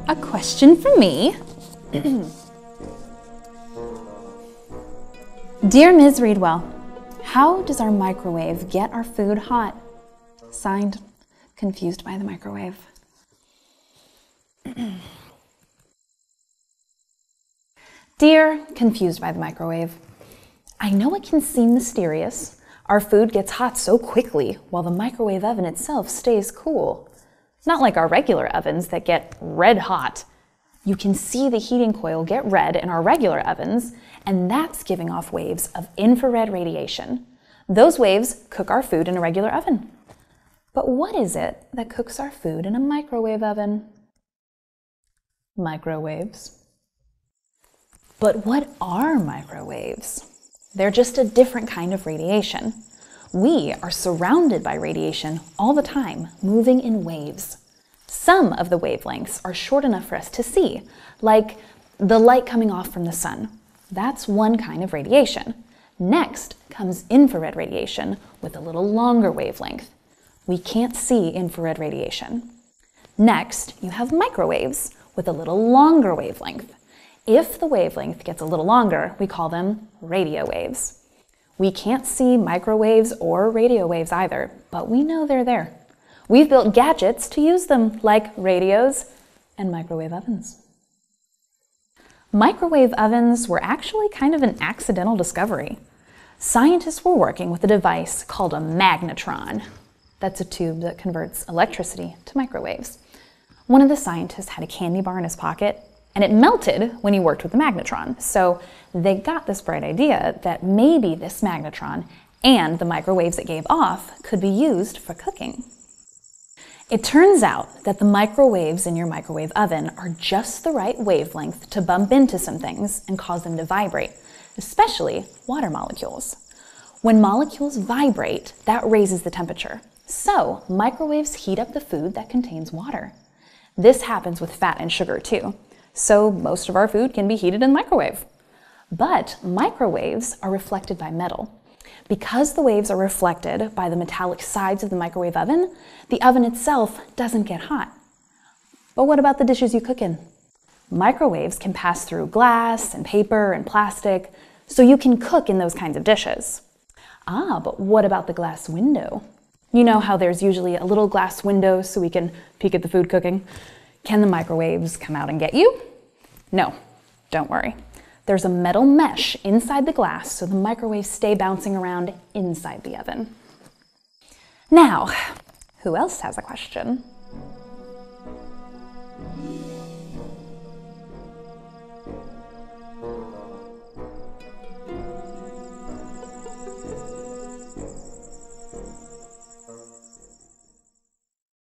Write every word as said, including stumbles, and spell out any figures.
a question for me. Dear Miz Readwell, how does our microwave get our food hot? Signed, Confused by the Microwave. Dear Confused by the Microwave, I know it can seem mysterious. Our food gets hot so quickly while the microwave oven itself stays cool. Not like our regular ovens that get red hot. You can see the heating coil get red in our regular ovens, and that's giving off waves of infrared radiation. Those waves cook our food in a regular oven. But what is it that cooks our food in a microwave oven? Microwaves. But what are microwaves? They're just a different kind of radiation. We are surrounded by radiation all the time, moving in waves. Some of the wavelengths are short enough for us to see, like the light coming off from the sun. That's one kind of radiation. Next comes infrared radiation with a little longer wavelength. We can't see infrared radiation. Next, you have microwaves with a little longer wavelength. If the wavelength gets a little longer, we call them radio waves. We can't see microwaves or radio waves either, but we know they're there. We've built gadgets to use them, like radios and microwave ovens. Microwave ovens were actually kind of an accidental discovery. Scientists were working with a device called a magnetron. That's a tube that converts electricity to microwaves. One of the scientists had a candy bar in his pocket, and it melted when he worked with the magnetron. So they got this bright idea that maybe this magnetron and the microwaves it gave off could be used for cooking. It turns out that the microwaves in your microwave oven are just the right wavelength to bump into some things and cause them to vibrate, especially water molecules. When molecules vibrate, that raises the temperature. So microwaves heat up the food that contains water. This happens with fat and sugar too. So most of our food can be heated in the microwave. But microwaves are reflected by metal. Because the waves are reflected by the metallic sides of the microwave oven, the oven itself doesn't get hot. But what about the dishes you cook in? Microwaves can pass through glass and paper and plastic, so you can cook in those kinds of dishes. Ah, but what about the glass window? You know how there's usually a little glass window so we can peek at the food cooking? Can the microwaves come out and get you? No, don't worry. There's a metal mesh inside the glass so the microwaves stay bouncing around inside the oven. Now, who else has a question?